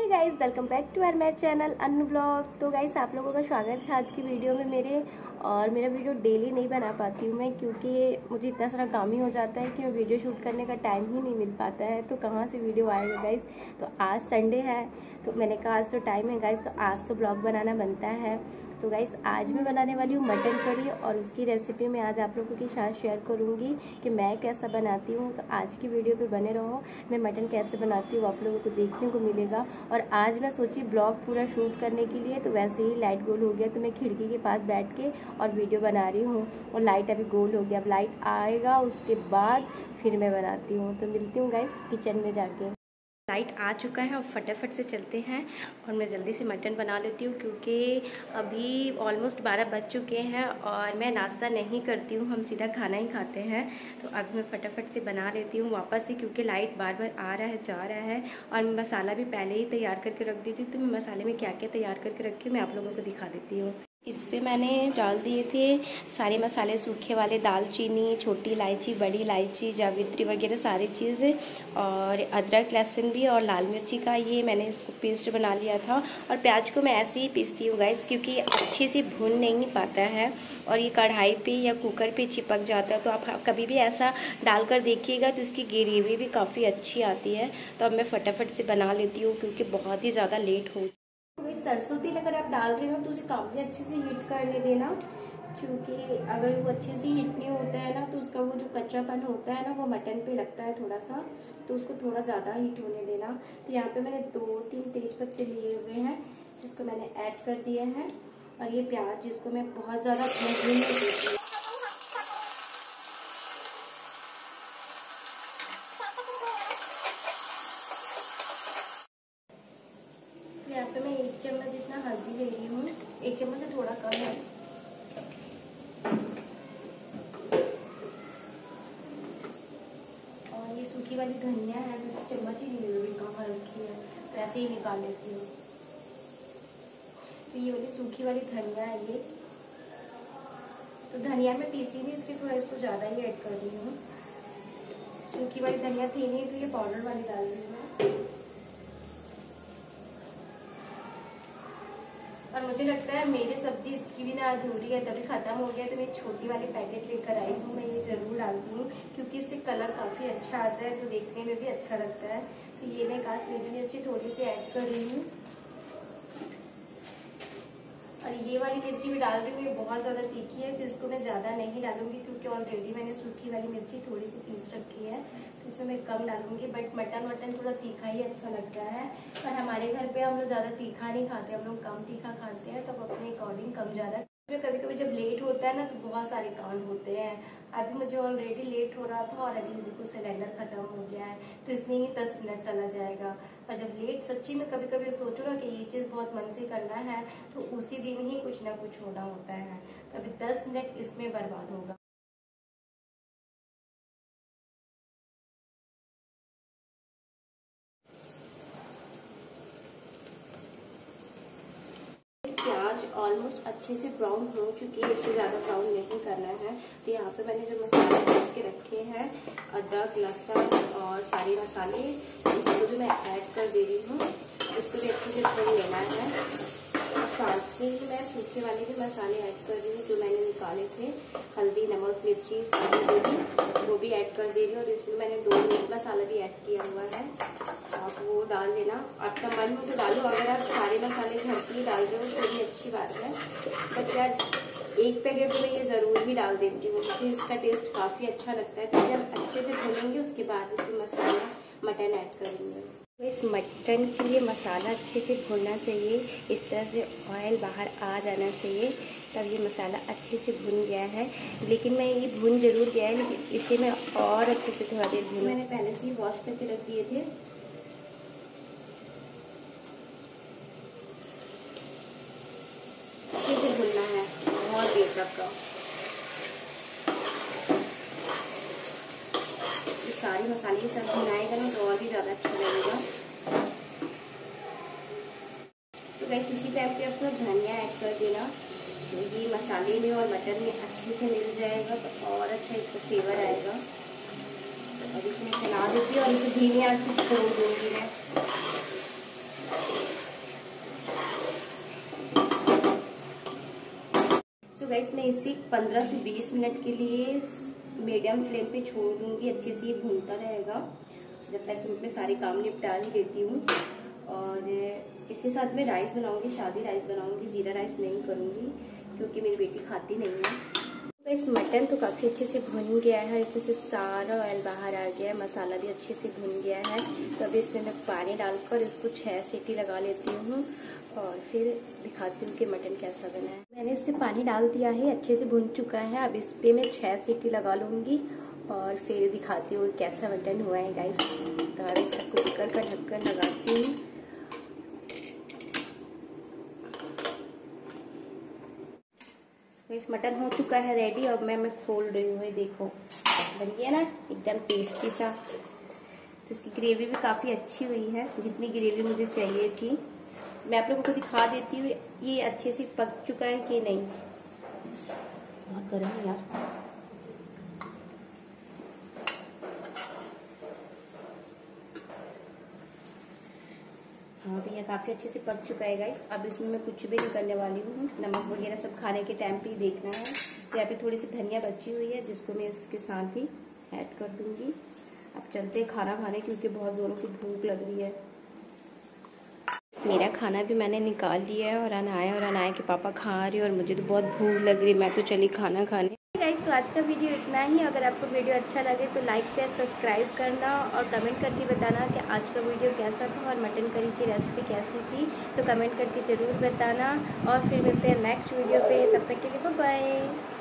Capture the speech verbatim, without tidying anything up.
Hey guys, welcome back to our my channel Anu blog. तो guys आप लोगों का स्वागत है आज की वीडियो में मेरे। और मेरा वीडियो डेली नहीं बना पाती हूँ मैं, क्योंकि मुझे इतना सारा काम ही हो जाता है कि मैं वीडियो शूट करने का टाइम ही नहीं मिल पाता है। तो कहाँ से वीडियो आएगा गाइस। तो आज संडे है तो मैंने कहा आज तो टाइम है गाइस, तो आज तो ब्लॉग बनाना बनता है। तो गाइस आज मैं बनाने वाली हूँ मटन करी, और उसकी रेसिपी मैं आज आप लोगों के साथ शेयर करूँगी कि मैं कैसा बनाती हूँ। तो आज की वीडियो पे बने रहो, मैं मटन कैसे बनाती हूँ आप लोगों को देखने को मिलेगा। और आज मैं सोची ब्लॉग पूरा शूट करने के लिए, तो वैसे ही लाइट गोल हो गया तो मैं खिड़की के पास बैठ के और वीडियो बना रही हूँ। और लाइट अभी गोल हो गया, अब लाइट आएगा उसके बाद फिर मैं बनाती हूँ। तो मिलती हूँ गाइस किचन में जाके। लाइट आ चुका है और फटाफट से चलते हैं और मैं जल्दी से मटन बना लेती हूँ, क्योंकि अभी ऑलमोस्ट बारह बज चुके हैं और मैं नाश्ता नहीं करती हूँ, हम सीधा खाना ही खाते हैं। तो अभी मैं फटाफट से बना लेती हूँ वापस से, क्योंकि लाइट बार बार आ रहा है जा रहा है। और मैं मसाला भी पहले ही तैयार करके रख दी थी, तो मैं मसाले में क्या क्या तैयार करके रखी हूँ मैं आप लोगों को दिखा देती हूँ। इस पे मैंने डाल दिए थे सारे मसाले सूखे वाले, दालचीनी, छोटी इलायची, बड़ी इलायची, जावित्री वगैरह सारी चीज़ें, और अदरक लहसुन भी, और लाल मिर्ची का ये मैंने इसको पेस्ट बना लिया था। और प्याज को मैं ऐसे ही पीसती हूँ गाइस, क्योंकि अच्छे से भून नहीं पाता है और ये कढ़ाई पे या कुकर पे चिपक जाता है। तो आप कभी भी ऐसा डालकर देखिएगा तो इसकी ग्रेवी भी काफ़ी अच्छी आती है। तो अब मैं फटाफट से बना लेती हूँ, क्योंकि बहुत ही ज़्यादा लेट हो। सरसों तेल अगर आप डाल रहे हो तो उसे काफ़ी अच्छे से हीट करने देना, क्योंकि अगर वो अच्छे से हीट नहीं होता है ना तो उसका वो जो कच्चापन होता है ना वो मटन पे लगता है थोड़ा सा, तो उसको थोड़ा ज़्यादा हीट होने देना। तो यहाँ पे मैंने दो तीन तेज पत्ते लिए हुए हैं जिसको मैंने ऐड कर दिए हैं, और ये प्याज जिसको मैं बहुत ज़्यादा भूनने नहीं देती हूँ। यहाँ पे मैं एक चम्मच जितना हल्दी ले रही हूँ, एक चम्मच से थोड़ा कम है। और ये सूखी वाली धनिया है, तो चम्मच ही नहीं ले रही, कम हल्की है तो ऐसे ही निकाल लेती हूँ। तो ये वाली सूखी वाली धनिया है ये, तो धनिया में पीसी नहीं इसलिए थोड़ा इसको ज़्यादा ही ऐड कर रही हूँ। सूखी वाली धनिया थी नहीं तो ये पाउडर वाली डाल रही हूँ। और मुझे लगता है मेरी सब्जी इसकी भी ना अधूरी है, तभी खत्म हो गया तो मैं छोटी वाली पैकेट लेकर आई हूँ। मैं ये ज़रूर डालती हूँ क्योंकि इससे कलर काफ़ी अच्छा आता है, तो देखने में भी अच्छा लगता है। तो ये मैं कश्मीरी मिर्ची थोड़ी सी ऐड कर रही हूँ, और ये वाली मिर्ची भी डाल रही हूँ। ये बहुत ज़्यादा तीखी है तो इसको मैं ज़्यादा नहीं डालूंगी, क्योंकि ऑलरेडी मैंने सूखी वाली मिर्ची थोड़ी सी पीस रखी है, तो इसमें मैं कम डालूंगी। बट मटन वटन थोड़ा तीखा ही अच्छा लगता है, पर हमारे घर पे हम लोग ज़्यादा तीखा नहीं खाते, हम लोग कम तीखा खाते हैं, तो अपने अकॉर्डिंग कम ज़्यादा। कभी कभी जब लेट होता है ना तो बहुत सारे काम होते हैं। अभी मुझे ऑलरेडी लेट हो रहा था और अभी देखो सिलेंडर खत्म हो गया है, तो इसमें ही दस मिनट चला जाएगा। और जब लेट सच्ची में कभी कभी सोचो ना कि ये चीज़ बहुत मन से करना है तो उसी दिन ही कुछ ना कुछ होना होता है, तो अभी दस मिनट इसमें बर्बाद होगा। प्याज ऑलमोस्ट अच्छे से ब्राउन हो चुकी है, इससे ज़्यादा ब्राउन नहीं करना है। तो यहाँ पे मैंने जो मसाले पीस के रखे हैं, अदरक लहसुन और सारे मसाले, इसको जो मैं ऐड कर दे रही हूँ, इसको भी अच्छे से भून लेना है। साथ में ही मैं सूखे वाले भी मसाले ऐड कर रही हूँ जो मैंने निकाले थे, हल्दी, नमक, मिर्ची, सारी भी वो भी ऐड कर दे रही हूँ। और इसमें मैंने दो मीट मसाला भी ऐड किया हुआ है, आप वो डाल लेना। आपका मन हो तो डालो, अगर आप सारे मसाले घर पे ही डाल रहे हो तो भी अच्छी बात है। बट यार एक पैकेट तो मैं ये ज़रूर ही डाल देती हूँ, मुझे इसका टेस्ट काफ़ी अच्छा लगता है। तो जब अच्छे से भूनेंगे उसके बाद इसमें मसाला मटन ऐड करेंगे। इस मटन के लिए मसाला अच्छे से भूनना चाहिए, इस तरह से ऑयल बाहर आ जाना चाहिए, तब ये मसाला अच्छे से भुन गया है। लेकिन मैं ये भुन जरूर गया है, लेकिन इसे मैं और अच्छे से थोड़ा देर भून, मैंने पहले से ही वॉश करके रख दिए थे। अच्छे से भुनना है बहुत देर तक का। सारे मसाले के साथ भुनाएगा ना तो और भी ज़्यादा अच्छा लगेगा। तो गाइस इसी टाइम पे अपना धनिया ऐड कर देना, तो ये मसाले में और मटन में अच्छे से मिल जाएगा तो और अच्छा इसका फ्लेवर आएगा। अब इसमें चला देती हूँ और इसे धीमी आंच पे छोड़ दूँगी मैं। तो गाइस मैं इसी पंद्रह से बीस मिनट के लिए मीडियम फ्लेम पे छोड़ दूंगी। अच्छे से ये भूनता रहेगा जब तक मैं अपने सारे काम निपटा देती हूँ। और इसके साथ में राइस बनाऊंगी, शादी राइस बनाऊंगी, जीरा राइस नहीं करूँगी क्योंकि मेरी बेटी खाती नहीं है। तो इस मटन तो काफ़ी अच्छे से भुन गया है, इसमें से सारा ऑयल बाहर आ गया है, मसाला भी अच्छे से भुन गया है। तो अभी इसमें मैं पानी डालकर इसको छः सीटी लगा लेती हूँ और फिर दिखाती हूँ कि मटन कैसा बना है। मैंने इसमें पानी डाल दिया है, अच्छे से भुन चुका है। अब इस पर मैं छः सीटी लगा लूँगी और फिर दिखाती हूँ कैसा मटन हुआ है गाइस। तो अब इसका कुकर का ढक्कन लगाती हूँ। तो इस मटन हो चुका है रेडी। अब मैं मैं खोल रही हूँ, देखो बन गया ना एकदम टेस्टी सा। तो इसकी ग्रेवी भी काफ़ी अच्छी हुई है, जितनी ग्रेवी मुझे चाहिए थी। मैं आप लोगों को दिखा देती हूँ ये अच्छे से पक चुका है कि नहीं। बहुत गर्म है यार। हाँ भैया काफ़ी अच्छे से पक चुका है गाइस। अब इसमें मैं कुछ भी नहीं करने वाली हूँ, नमक वगैरह सब खाने के टाइम पे ही देखना है। तो यहाँ पे थोड़ी सी धनिया बची हुई है जिसको मैं इसके साथ ही ऐड कर दूंगी। अब चलते हैं खाना खाने क्योंकि बहुत ज़ोरों की भूख लग रही है। मेरा खाना भी मैंने निकाल लिया है और अनाया और अनाया के पापा खा रहे हैं और मुझे तो बहुत भूख लग रही है। मैं तो चली खाना खाने। गाइस तो आज का वीडियो इतना ही। अगर आपको वीडियो अच्छा लगे तो लाइक शेयर सब्सक्राइब करना और कमेंट करके बताना कि आज का वीडियो कैसा था और मटन करी की रेसिपी कैसी थी। तो कमेंट करके ज़रूर बताना और फिर मिलते हैं नेक्स्ट वीडियो पे। तब तक के लिए बाय बाय।